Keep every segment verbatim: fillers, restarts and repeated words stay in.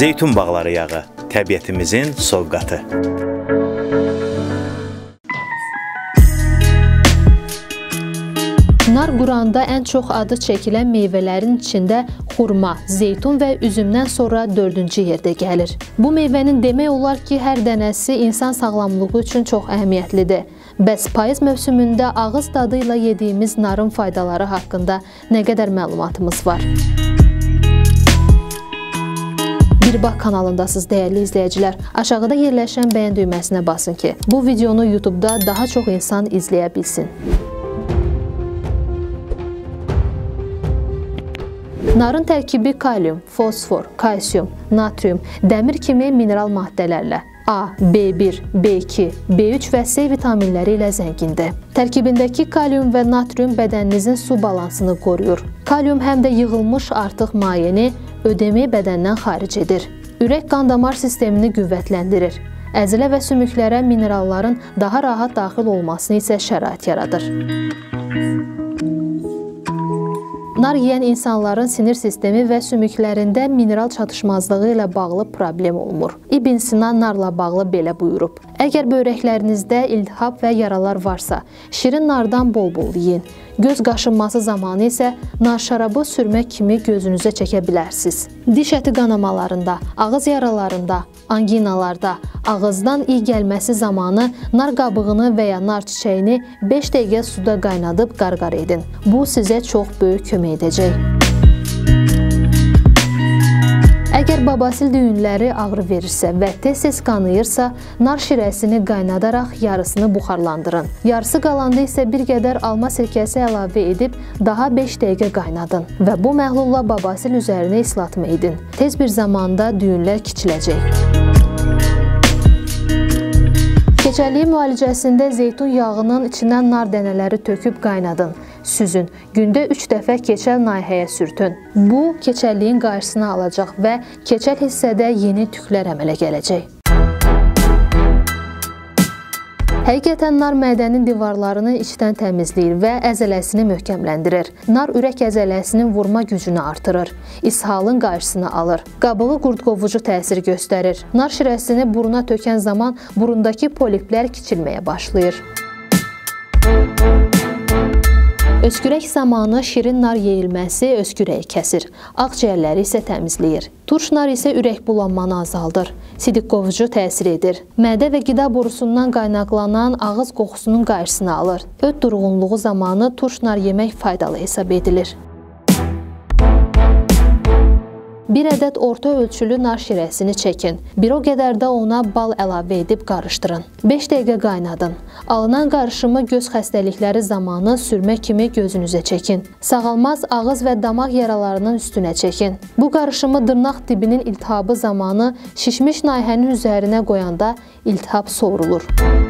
Zeytun bağları yağı, təbiətimizin sovqatı. Nar quranda ən çox adı çəkilən meyvələrin içində xurma, zeytun və üzümdən sonra dördüncü yerdə gəlir. Bu meyvənin demək olar ki, hər dənəsi insan sağlamlığı üçün çox əhəmiyyətlidir. Bəs payız mövsümündə ağız dadı ilə yediyimiz narın faydaları haqqında nə qədər məlumatımız var? Bir Bax kanalındasınız dəyərli izləyicilər. Aşağıda yerləşən bəyən düyməsinə basın ki, bu videonu YouTube-da daha çox insan izləyə bilsin. Narın tərkibi kalium, fosfor, kalsium, natrium, dəmir kimi mineral maddələrlə A, B bir, B iki, B üç və C vitaminləri ilə zəngindir. Tərkibindəki kalium və natrium bədəninizin su balansını qoruyur. Kalium həm də yığılmış artıq mayeni, ödemi bədəndən xaric edir. Ürək qan-damar sistemini qüvvətləndirir. Əzilə və sümüklərə mineralların daha rahat daxil olmasını isə şərait yaradır. Nar yeyən insanların sinir sistemi və sümüklərində mineral çatışmazlığı ilə bağlı problem olmur. İbn Sina narla bağlı belə buyurub. Əgər böbrəklərinizdə iltihab və yaralar varsa, şirin nardan bol-bol yeyin. Göz qaşınması zamanı isə nar şarabı sürmə kimi gözünüzə çəkə bilərsiniz. Diş əti qanamalarında, ağız yaralarında, anginalarda, ağızdan iyi gəlməsi zamanı nar qabığını və ya nar çiçəyini beş dəqiqə suda qaynadıb qarqar edin. Bu sizə çox böyük kömək edəcək. Əgər babasil düyünləri ağrı verirsə və tez-tez qanayırsa, nar şirəsini qaynadaraq yarısını buxarlandırın. Yarısı qalanda isə bir qədər alma sirkəsi əlavə edib daha beş dəqiqə qaynadın və bu məhlulla babasil üzərinə islatma edin. Tez bir zamanda düyünlər kiçiləcək. Keçərliyi müalicəsində zeytun yağının içindən nar dənələri töküb qaynadın. Süzün. Gündə üç dəfə keçəl nahiyəyə sürtün. Bu, keçərliyin qarşısını alacaq və keçəl hissədə yeni tüklər əmələ gələcək. Həqiqətən nar mədənin divarlarını içdən təmizləyir və əzələsini möhkəmləndirir. Nar ürək əzələsinin vurma gücünü artırır, ishalın qarşısını alır. Qabığı qurdqovucu təsir göstərir. Nar şirəsini buruna tökən zaman burundakı poliplər kiçilməyə başlayır. Öskürək zamanı şirin nar yeyilməsi öskürəyi kəsir, ağciyərləri isə təmizləyir. Turş nar isə ürək bulanmanı azaldır, sidik qovucu təsir edir. Mədə və qida borusundan qaynaqlanan ağız qoxusunun qarşısını alır. Öd durğunluğu zamanı turş nar yemək faydalı hesab edilir. Bir ədəd orta ölçülü nar şirəsini çəkin. Bir o qədər də ona bal əlavə edib qarışdırın. beş dəqiqə qaynadın. Alınan qarışımı göz xəstəlikləri zamanı sürmə kimi gözünüzə çəkin. Sağalmaz ağız və damaq yaralarının üstünə çəkin. Bu qarışımı dırnaq dibinin iltihabı zamanı şişmiş nahiyənin üzərinə qoyanda iltihab soğurulur.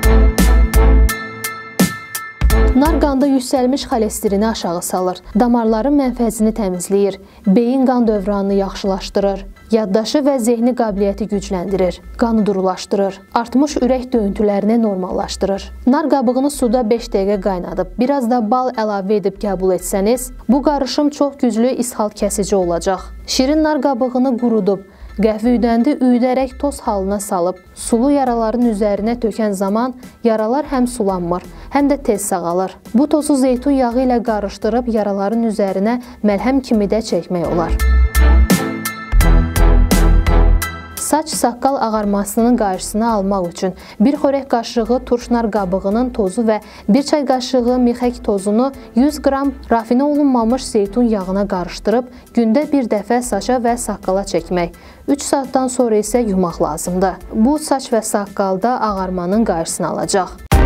Nar qanda yüksəlmiş xolesterini aşağı salır, damarların mənfəzini təmizləyir, beyin qan dövranını yaxşılaşdırır, yaddaşı və zehni qabiliyyəti gücləndirir, qanı durulaşdırır, artmış ürək döyüntülərini normallaşdırır. Nar qabığını suda beş dəqiqə qaynadıb, biraz da bal əlavə edib qəbul etsəniz, bu qarışım çox güclü ishal kəsici olacaq. Şirin nar qabığını qurudub, qəhvə üydəndə üydərək toz halına salıb, sulu yaraların üzərinə tökən zaman yaralar həm sulanmır, həm də tez sağalır. Bu tozu zeytun yağı ilə qarışdırıb yaraların üzərinə məlhəm kimi də çəkmək olar. Saç saqqal ağarmasının qarşısını almaq üçün bir xörək qaşığı turş nar qabığının tozu və bir çay qaşığı mixək tozunu yüz qram rafinə olunmamış zeytun yağına qarışdırıb gündə bir dəfə saça və saqqala çəkmək. üç saatdan sonra isə yumaq lazımdır. Bu saç və saqqalda ağarmanın qarşısını alacaq.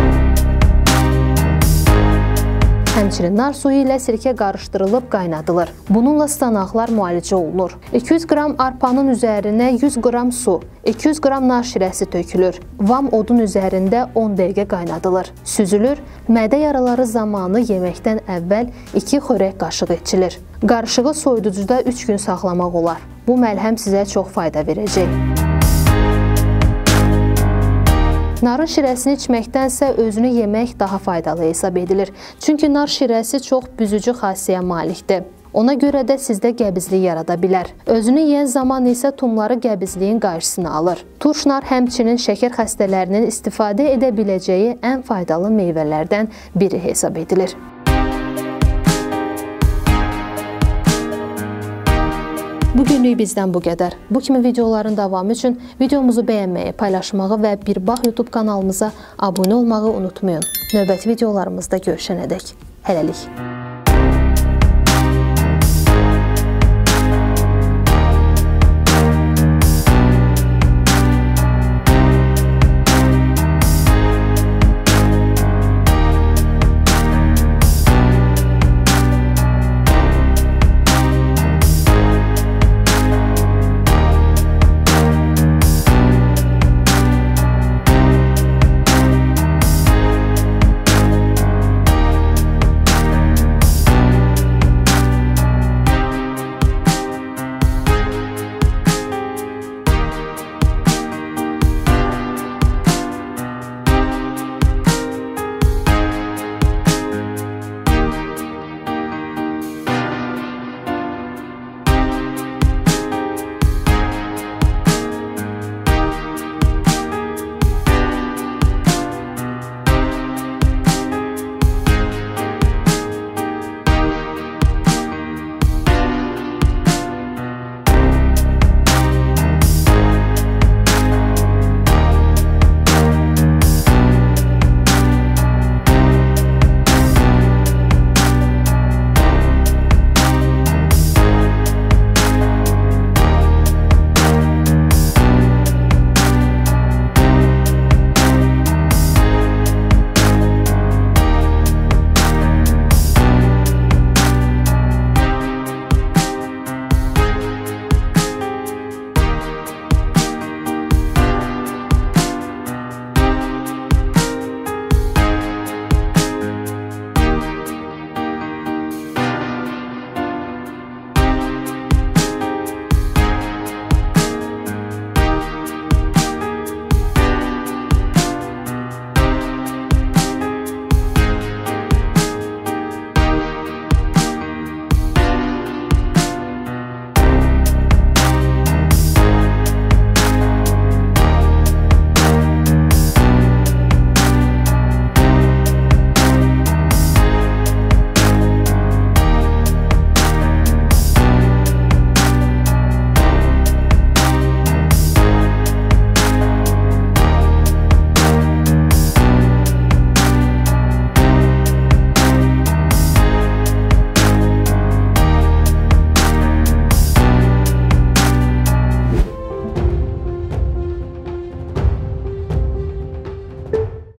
Həmçinin nar suyu ilə sirkə qarışdırılıb qaynadılır. Bununla stanaqlar müalicə olunur. iki yüz qram arpanın üzərinə yüz qram su, iki yüz qram nar şirəsi tökülür. Vam odun üzərində on dəqiqə qaynadılır. Süzülür. Mədə yaraları zamanı yeməkdən əvvəl iki xörək qaşığı içilir. Qarışığı soyuducuda üç gün saxlamaq olar. Bu məlhəm sizə çox fayda verəcək. Narın şirəsini içməkdənsə özünü yemək daha faydalı hesab edilir. Çünki nar şirəsi çox büzücü xassiyyəyə malikdir. Ona görə də sizdə qəbizlik yarada bilər. Özünü yeyən zaman isə tumları qəbizliyin qarşısını alır. Turşnar həmçinin şəkər xəstələrinin istifadə edə biləcəyi ən faydalı meyvələrdən biri hesab edilir. Bugünlük bizdən bu qədər. Bu kimi videoların davamı üçün videomuzu bəyənməyi, paylaşmağı və Bir Bax YouTube kanalımıza abunə olmağı unutmayın. Növbəti videolarımızda görüşənədək. Hələlik.